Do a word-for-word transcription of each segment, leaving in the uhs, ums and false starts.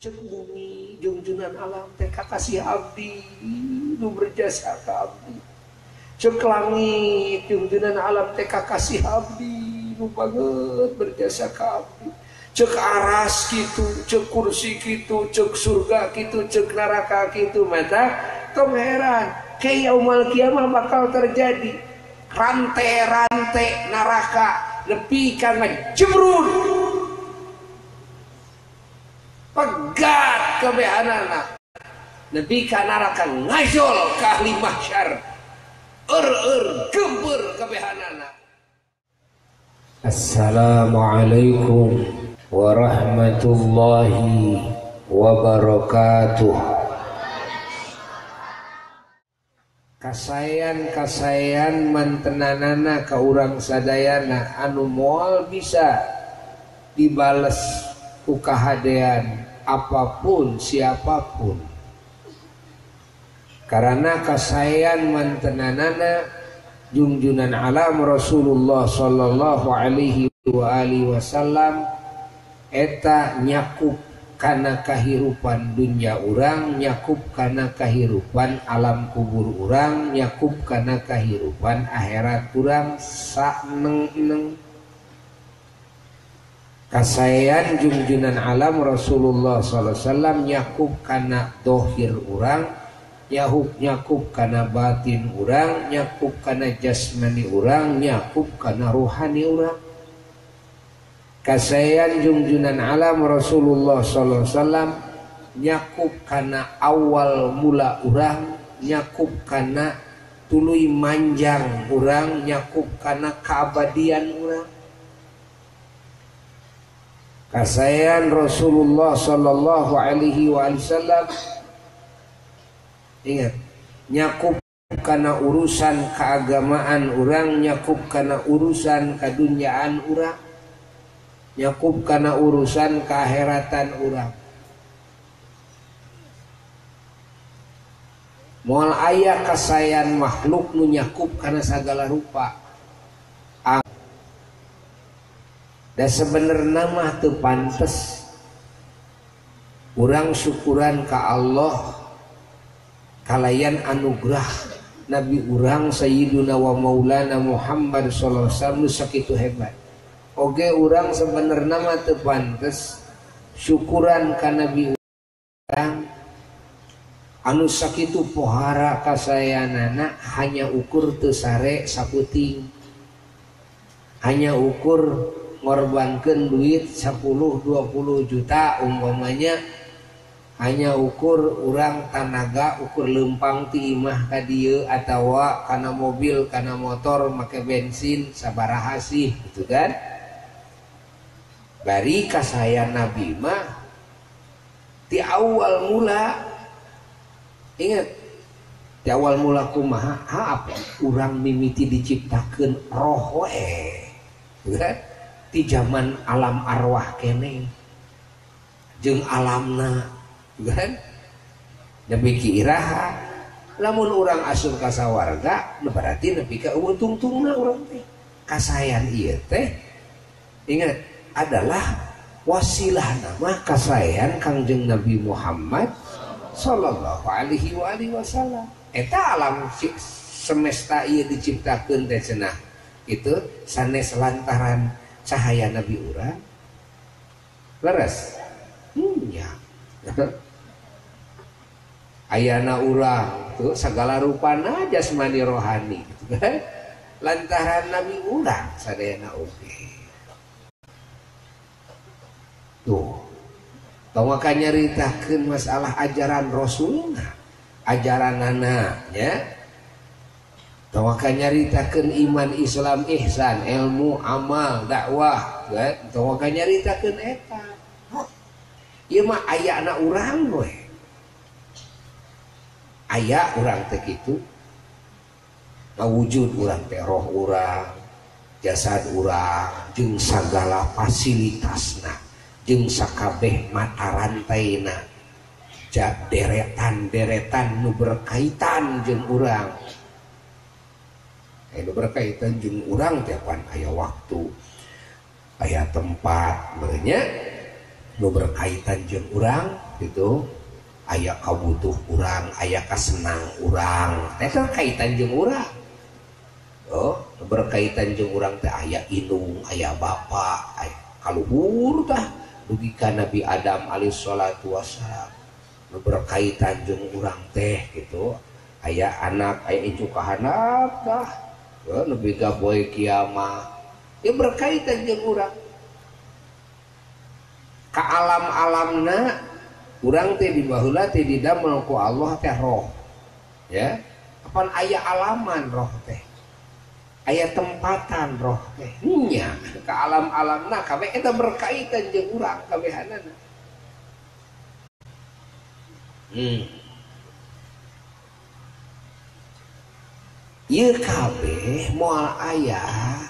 cek bumi junjunan alam teh kakasih abdi nu berjasa ka abdi, cek langit junjunan alam teh kakasih abdi nu banget berjasa ka abdi, cek aras gitu, cek kursi gitu, cek surga gitu, cek neraka gitu. Mata tong heran ke yaumul kiamah bakal terjadi rantai-rantai neraka lebih karena jebrud pegat kebehanana nepi ka neraka ngajol ka ahli mahsyar eur-eur gembeur kebehanana. Assalamualaikum warahmatullahi wabarakatuh. Kasayan-kasayan mantenanana ka urang sadayana anu moal bisa dibales ku kahadean apapun siapapun, karena kasayan mantenanana junjunan alam Rasulullah sallallahu alaihi wa alihi wasallam eta nyakup kana kahirupan dunya urang, nyakup kana kahirupan alam kubur urang, nyakup kana kahirupan akhirat urang saneng-neng. Kasayan junjunan alam Rasulullah sallallahu alaihi wasallam nyakup kana dohir urang, nyakup nyakup kana batin urang, nyakup kana jasmani urang, nyakup kana rohani urang. Kasayan junjunan alam Rasulullah sallallahu alaihi wasallam nyakup kana awal mula urang, nyakup kana tuluy manjang urang, nyakup kana keabadian urang. Kasayan Rasulullah sallallahu alaihi wasallam ingat nyakup kana urusan keagamaan urang, nyakup kana urusan kadunyaan urang, nyakup kana urusan keakhiratan urang. Moal aya kasayan makhluk nu nyakup kana sagala rupa. Da sebenarna mah teu pantes urang syukuran ka Allah kalayan anugerah Nabi urang Sayyiduna wa Maulana Muhammad sallallahu alaihi wasallam sakitu hebat. Oge urang sebenarnya mah teu pantes syukuran ka Nabi urang anu sakitu pohara kasayanana hanya ukur teu sare saputing, hanya ukur ngorbankeun duit sepuluh dua puluh juta umpamanya, hanya ukur urang tanaga ukur lempang ti imah ka dieu atawa kana mobil kana motor make bensin sabaraha sih gitu kan. Bari kasayan Nabi mah ti awal mula, ingat ti awal mula kumaha apa urang mimiti diciptakeun roh we kan ti zaman alam arwah kene jeung alamna kan. Nepi ki iraha lamun urang asup ka sawarga berarti nepi ka eueuh tungtungna urang teh. Kasayan ieu teh ingat adalah wasilah nama kasayan Kangjeng Nabi Muhammad sallallahu alaihi wa alihi wasallam. Eta alam semesta ieu diciptakeun teh cenah itu sanes lantaran cahaya Nabi urang. Leres? Hmm, ya. Ayana urang tuh segala rupana jasmani rohani gitu kan. Lantaran Nabi urang sadayana oge. Tuh. Tong ka nyaritakeun masalah ajaran Rasulna, ajaranana nya. Tong ka nyaritakeun iman Islam ihsan, ilmu amal dakwah kan. Tong ka nyaritakeun eta. Ieu mah ayana urang we. Aya urang teh kitu. Mawujud urang teh roh urang, jasad urang jeung sagala fasilitasna jeung sakabeh mata rantaina. Jak deretan-deretan nu berkaitan jeung urang. Anu berkaitan jeung urang teh pan aya waktu, aya tempat, merenya nu berkaitan jeung urang gitu aya kabutuh urang aya kasenang urang teh kaitan jeung urang oh berkaitan jeung urang teh aya indung aya bapa aya kaluhur tah dugi ka Nabi Adam alaihi salatu wassalam nu berkaitan jeung urang teh gitu aya anak aya injuk ka anak tah ya nu biga boy kiamat ya berkaitan jeung urang ka alam-alamna urang teh di baheula teh didamel ku Allah teh roh ya apan aya alaman roh teh aya tempatan roh teh nya ka alam-alamna kabeh eta berkaitan jeung urang kabehanana hmm ieu kabeh moal aya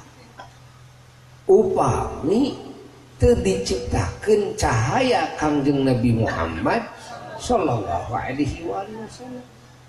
upami teu diciptakeun cahaya Kangjeng Nabi Muhammad sallallahu alaihi wasallam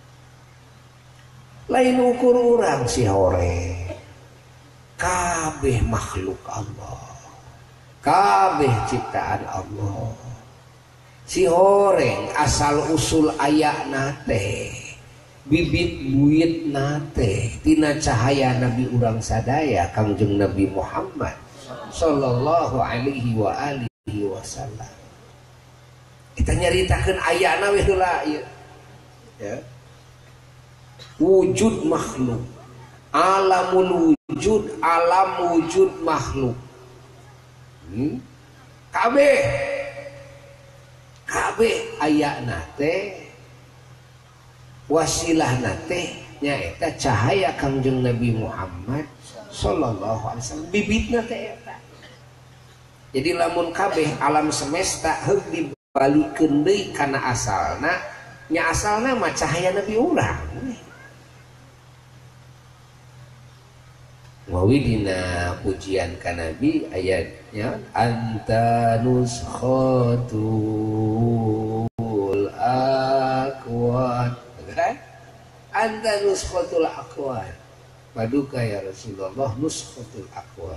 lain ukur urang si hore kabeh makhluk Allah kabeh ciptaan Allah si horeng asal usul ayakna teh bibit buit nate tina cahaya Nabi urang sadaya Kangjeng Nabi Muhammad sallallahu alaihi wa alihi wasallam kita nyaritakeun ayana we heula ieu ya wujud makhluk alamul wujud alam wujud makhluk hmm? kabeh kabeh ayana teh wasilahna teh nyaeta cahaya Kangjeng Nabi Muhammad sallallahu alaihi wasallam bibitna teh eta jadi lamun kabeh alam semesta heug dibalikeun deui kana asalna nya asalna mah cahaya Nabi urang wawi dina pujian ka Nabi ayatnya anta nuskhatul aqwan kan anta nuskhatul aqwan paduka ya Rasulullah nuskhatul aqwan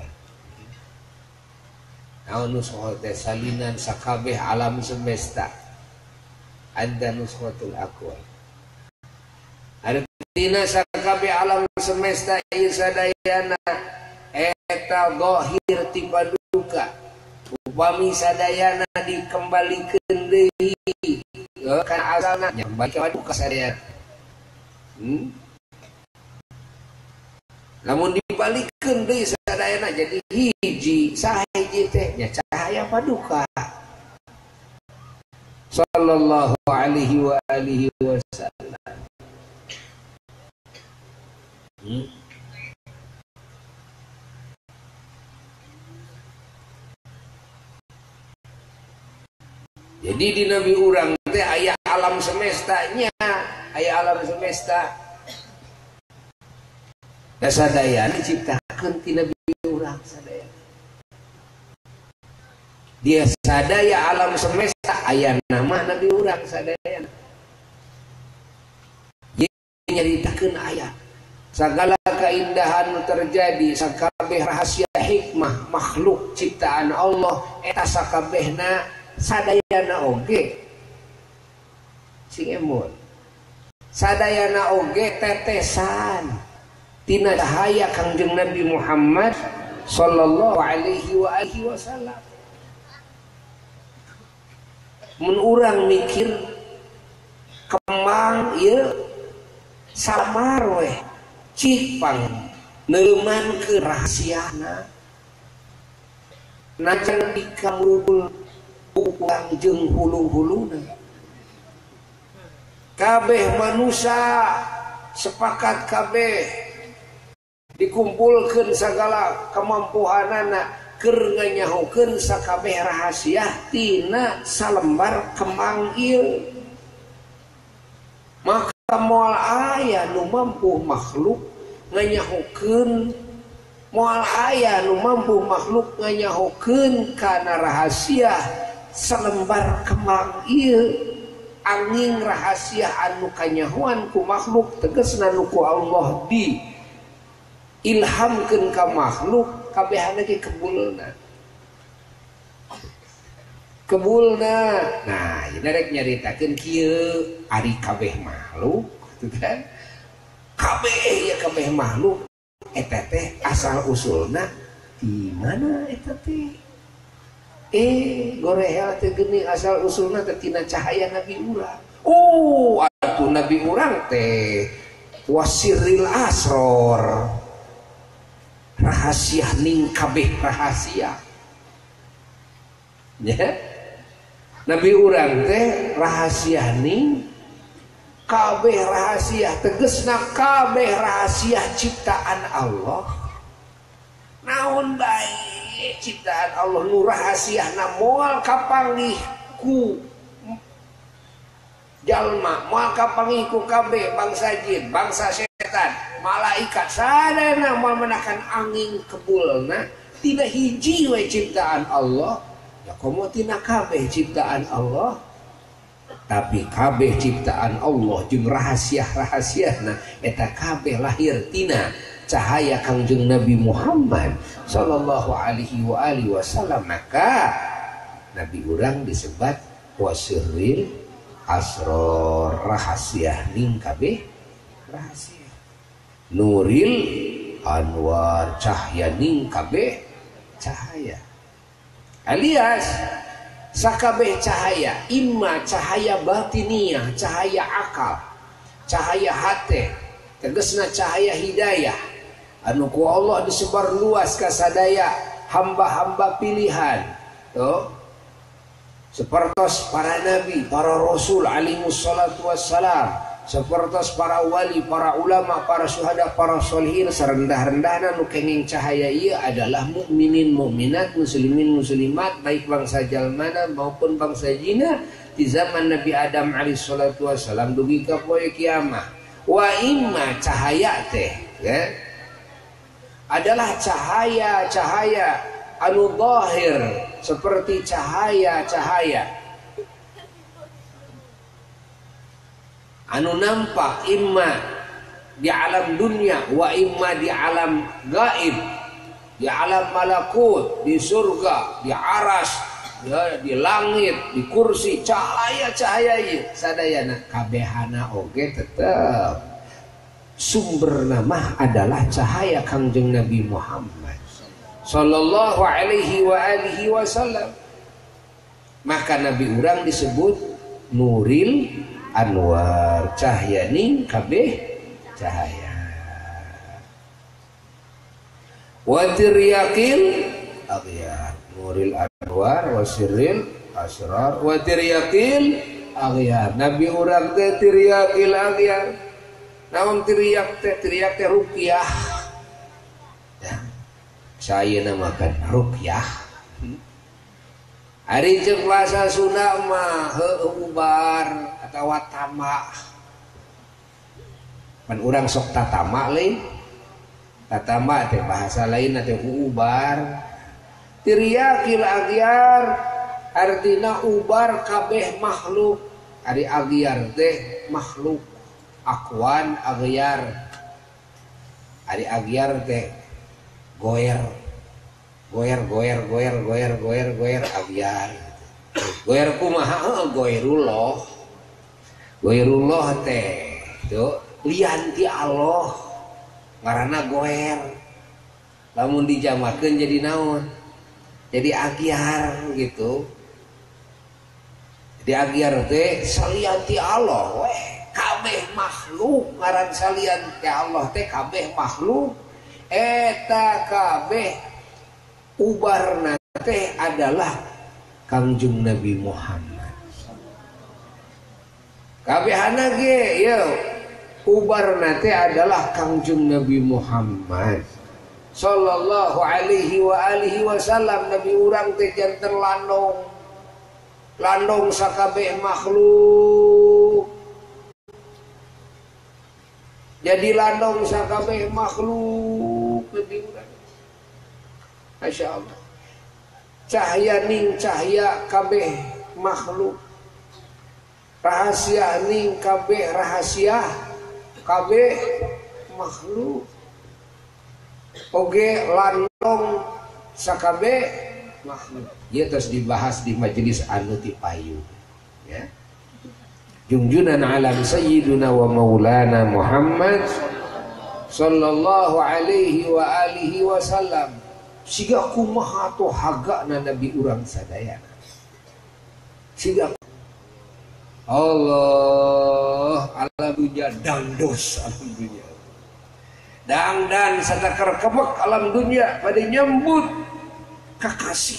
naon nuskhatul salinan sakabeh alam semesta anta nuskhatul aqwan artina sakabeh alam semesta ieu sadayana eta zahir ti paduka upami sadayana dikembalikeun deui kana asalna nya balik paduka sadayana hmm? Lamun dibalikeun deui sadayana jadi hiji sahiji teh nya cahaya paduka sallallahu alaihi wa alihi wasallam hmm? Jadi di Nabi urang teh aya alam semestanya aya alam semesta da sadayana diciptakeun ti Nabi urang sadaya dia sadaya alam semesta aya nama Nabi urang sadaya ye nyaritakeun aya sagala keindahan terjadi sakabeh rahasia hikmah makhluk ciptaan Allah eta sakabehna sadayana oge sing emun sadayana oge tetesan tina cahaya Kangjeng Nabi Muhammad sallallahu alaihi wa alihi wasallam mun urang mikir kembang ieu samar we cipang neuman ke rahasiana najan dikamrul ukang jeung hulu-huluna kabeh manusia sepakat kabeh dikumpulkeun sagala kemampuanana keur nganyahokeun sakabeh rahasia tina salembar kembang ieu maka moal aya nu mampu makhluk nganyahokeun moal aya nu mampu makhluk nganyahokeun kana rahasia salembar kembang ieu angin rahasia anu kanyahoan ku makhluk tegasna nu ku Allah di ilhamkeun ka makhluk kabehana ge kebulna kebulna. Nah rek nyaritakeun kieu ari kabeh makhluk gitu kan, kabeh ya kabeh makhluk eta teh asal usulna di mana eta teh? Eh gorehel teh geuning asal usulna teh tina cahaya nabi urang. Oh atuh nabi urang teh wasiril asror, rahasia ning kabeh rahasia ya. Nabi urang teh rahasia ning kabeh rahasia, tegesna kabeh rahasia ciptaan Allah. Naon bae ciptaan Allah nu rahasiana moal kapanggih ku jalma, moal kapanggih ku kabeh bangsa jin, bangsa setan, malaikat, sadayana moal menakan angin kebulna tina hiji we ciptaan Allah. Ya komo tina kabeh ciptaan Allah, tapi kabeh ciptaan Allah jeung rahasia-rahasiana eta kabeh lahir tina cahaya Kangjeng Nabi Muhammad sallallahu alaihi wa alihi wasallam. Maka Nabi urang disebut wasiril asror, rahasia ning kabeh rahasia, nuril anwar, cahaya ning kabeh cahaya, alias sakabeh cahaya imma cahaya batiniyah, cahaya akal, cahaya hati, tegasna cahaya hidayah anu ku Allah disebar luas ka sadaya hamba-hamba pilihan tuh, sepertos para nabi, para rasul alaihi wassalatu wassalam, sepertos para wali, para ulama, para syuhada, para sholihin, serendah-rendahna nu kenging cahaya ieu adalah mukminin mukminat, muslimin muslimat, baik bangsa jalmana maupun bangsa jina di zaman Nabi Adam alaihi salatu wassalam dugi ka poe kiamah. Wa imma cahaya teh ya adalah cahaya-cahaya anu zahir seperti cahaya-cahaya anu nampak imma di alam dunia wa imma di alam gaib, di alam malakut, di surga, di aras, ya, di langit, di kursi, cahaya-cahaya ieu sadayana kabehana oge tetep sumber nama adalah cahaya Kangjeng Nabi Muhammad sallallahu alaihi wa alihi wasallam. Maka Nabi urang disebut nuril anwar, cahaya ning kabeh cahaya. Wa tiryaqil aghyar, nuril anwar wa sirril asrar wa tiryaqil aghyar. Nabi urang teh tiryaqil aghyar. Naon teriak teh? Teriak teh ruqyah ya, saya namakan ruqyah. Ari ceuk bahasa Sunda mah heueuh ubar atawa tamak. Pan urang sok tatama lain, tatama teh bahasa lain teh ubar. Tiryakil aghyar artina ubar kabeh makhluk. Ari aghyar teh makhluk, akwan aghyar, ari aghyar teh goer goer goer goer goer goer goer aghyar. Goer kumaha? Goerullah. Goerullah teh tuh lian ti Allah ngaranna goer. Lamun dijamakeun jadi naon? Jadi aghyar gitu. Jadi aghyar teh salian ti Allah weh. Kabeh makhluk ngaran salian ke Allah teh kabeh makhluk eta kabeh ubarna teh adalah Kangjeng Nabi Muhammad. Kabehana ge ye ubarna teh adalah Kangjeng Nabi Muhammad sallallahu alaihi wa alihi wasallam. Nabi urang teh janten landong landong sakabeh makhluk, jadi landong sakabeh makhluk lebih urang. Masya Allah, cahaya ning cahaya kabeh makhluk, rahasia ning kabeh rahasia kabeh makhluk, oge landong sakabeh makhluk. Ieu terus dibahas di majelis anu ti payu. Ya. Junjunan alam sayyiduna wa maulana Muhammad sallallahu alaihi wa alihi wasallam. Siga kumaha to hagana nabi urang sadayana. Siga Allah alam dunia dangdos alam dunia. Dangdan satakar kebek alam dunia pada nyambut kakasih.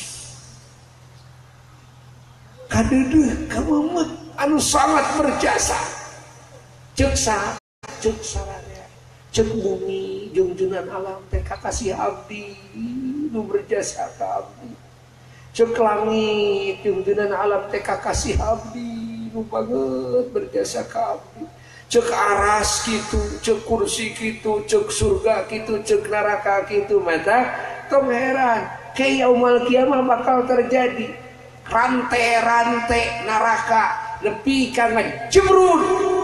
Kadeudeuk kamumet anu sangat berjasa. Ceuk sa ceuk sararea. Ceuk bumi junjunan alam teh kakasih abdi nu berjasa ka abdi. Ceuk langit junjunan alam teh kakasih abdi nu banget berjasa ka abdi. Cek aras gitu, cek kursi gitu, cek surga gitu, cek neraka gitu. Mata tong heran ke yaumul kiamah bakal terjadi rantai-rantai neraka lebih karena jebrun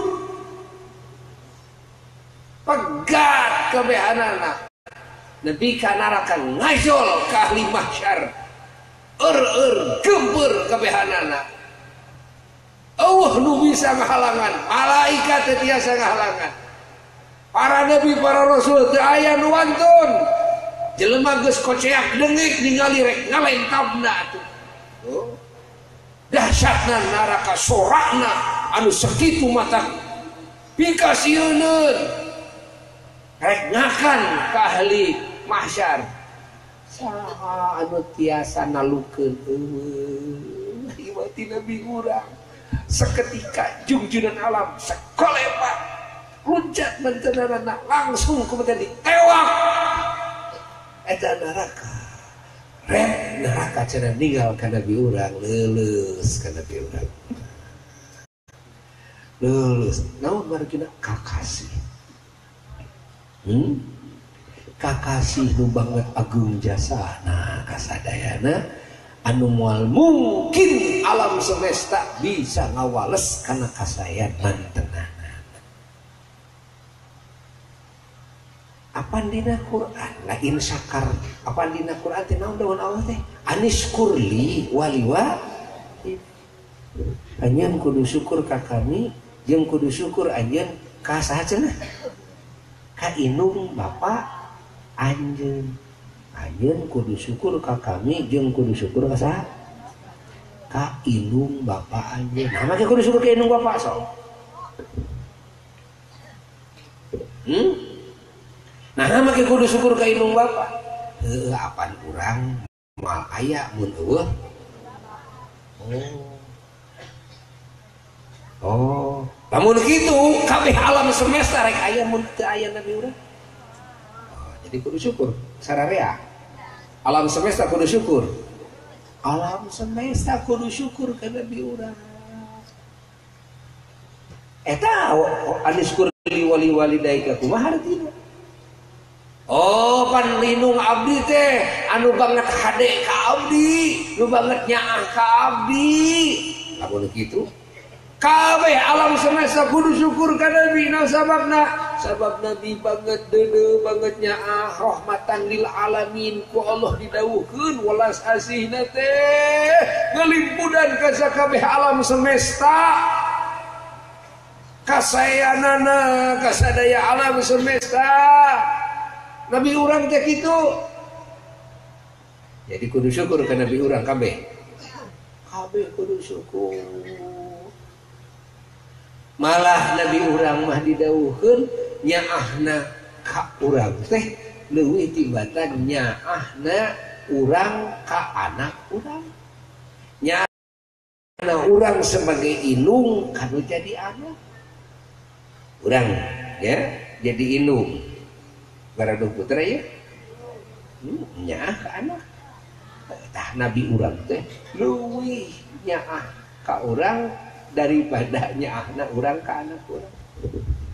pegat kebehanana lebih karena neraka ngajol ke ahli mahsyar eur-eur gembur kebehanana. Allah nu bisa ngahalangan, malaikat tiasa ngahalangan. Para nabi, para rasul teu aya nu wantun. Jelema geus koceak dengik ningali rek ngalentabna atuh. Oh. Dahsyatna neraka sorakna anu sakitu mata pikasieun. Rek ngakan ka ahli mahsyar. Saha anu tiasa nalukeun eueuh ieu ti nabi urang. Seketika junjunan alam sekolepat luncat mentenarana langsung kemudian ditewak eta neraka rem neraka cenah ninggal ka nabi urang leuleus ka nabi urang leuleus naon margina kakasih hmm? kakasih nu banget agung jasana kasadayana anu moal mungkin alam semesta bisa ngawales karena kasayan mantenana. Apa dina Quran lain sakar apa dina Quran teh naon dawuh Allah teh aniskurli waliwa anjeun kudu syukur ka kami jeung kudu syukur anjeun ka saha cenah ka indung bapa anjeun. Anjeun kudu syukur ka kami jeung kudu syukur ka saha? Ka indung bapa anjeun. Nah, make kudu syukur ka indung bapa sok. Hmm? Nah, make kudu syukur ka indung bapa. Heuh, apan urang moal aya mun eueuh. Oh. Oh, lamun kitu kabeh alam semesta rek aya mun teu aya nabi urang. Jadi kudu syukur sararea alam semesta kudu syukur alam semesta kudu syukur ka nabi urang eta aniskur li wali walidaika kumaha artina oh pan lindung abdi teh anu banget hade ka abdi nu banget nyaah ka abdi lamun kitu kabeh alam semesta kudu syukur ka nabi na sababna sabab nabi banget deuneu banget nyaah rahmatan lil alamin ku Allah didawuhkeun walas asihna teh ngelimpudan ka sakabeh alam semesta kasayanana kasadaya alam semesta nabi urang teh kitu jadi kudu syukur ka nabi urang kabeh kabeh kudu syukur malah nabi urang mah didawuhkeun nyaahna ka urang teh leuwih tibatan nyaahna urang ka anak urang nyaahna urang sebagai indung kanu jadi anak urang ya jadi indung baradung putra ya hmm, nyaah ka anak tah nabi urang teh leuwih nyaah ka urang daripada nyaahna urang ka anak urang